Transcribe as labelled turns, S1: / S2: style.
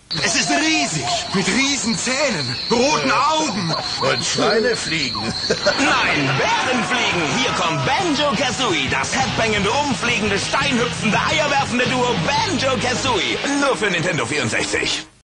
S1: Es ist riesig, mit Riesenzähnen, roten Augen.
S2: Und Schweine fliegen.
S3: Nein, Bären fliegen. Hier kommt Banjo-Kazooie, das headbangende, umfliegende, steinhüpfende, eierwerfende Duo Banjo-Kazooie. Nur für Nintendo 64.